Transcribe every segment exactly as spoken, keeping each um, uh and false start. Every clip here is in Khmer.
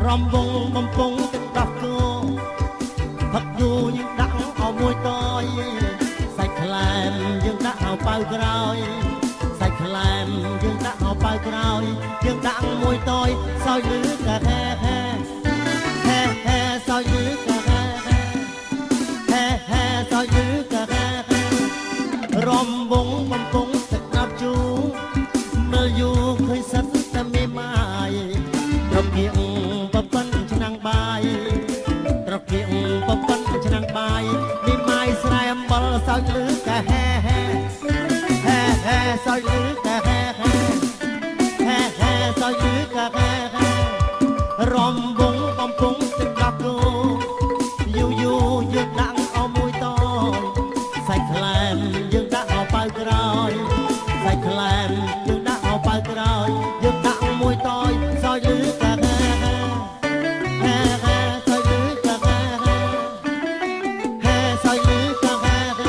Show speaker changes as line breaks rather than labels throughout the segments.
រំវងបំពង់ទឹកដោះគោផឹកយូរយើងដាក់ឲ្យមួយតយសាច់ខ្លែមយើងដាក់ឲ្យប៉ៅក្រោយសាច់ខ្លែមយើងដាក់ឲ្យប៉ៅក្រោយយើងដាក់មួយតយសោយលឺកាហេហេហេហេសោយលឺកាហេហេហេសោយលឺកាហេហេរំវងបំពង់ទឹកដោះជូរមើលយូរឃើញសិតតែមេម៉ាយត្រកៀងបបិនឆ្នាំងបាយត្រកៀងបបិនឆ្នាំងបាយមីម៉ាយស្រែអំបិលសោយលឺកាហេហេហេហេសោយលឺកាហេហេហេហេសោយលឺកាហេហេរំវងបំពង់ទឹកដោះគោយូរយូរយើងដាក់ឲ្យមួយតសាច់ខ្លែមយើងដាក់ឲ្យប៉ៅក្រោយសាច់ខ្លែមយើងដាក់ឲ្យប៉ៅក្រោយយើងដាក់មួយតយសោយលឺកាហេហេហេហេសោយលឺកាហេហេហេសោយលឺកាហេហេ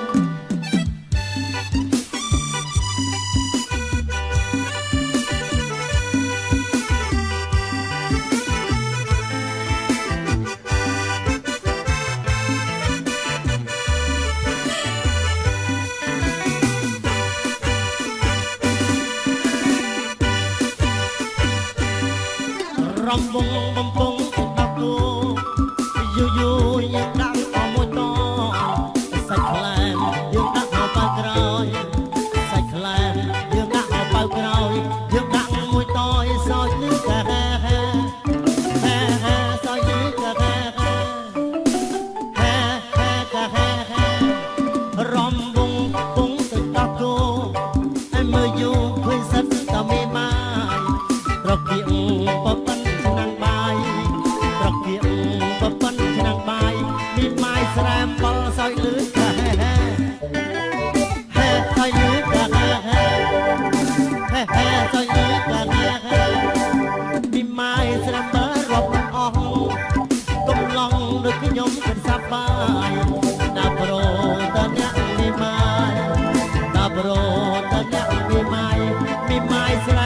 រំវងបំពង់ទឹកដោះគោយូរយូរយើងដាក់ឲ្យមួយតសាច់ខ្លែមយើងដាក់ឲ្យប៉ៅក្រោយសាច់ខ្លែមយើងដាក់ឲ្យប៉ៅក្រោយយើងដាក់មួយតសោយលឺកាហេហេហេហេសោយលឺកាហេហេហេហេកាហេហេរំវងបំពង់ទឹកដោះគោឲ្យមើលយូរឃើញសិតតែមេម៉ាយត្រកៀងបបិនឆ្នាំងបាយត្រកៀងបបិនឆ្នាំងបាយមីម៉ាយស្រែអំបិលសោយលឺកាហេហេហេសោយលឺកាហេហេហេហេសោយលឺកាហេហេមីម៉ាយស្រែអំបិលរាប់អស់កំឡុងដូចខ្ញុំគិតសប្បាយដល់ប្រូតអ្នកមីម៉ាយដល់ប្រូតអ្នកមីម៉ាយមីម៉ាយស្រែ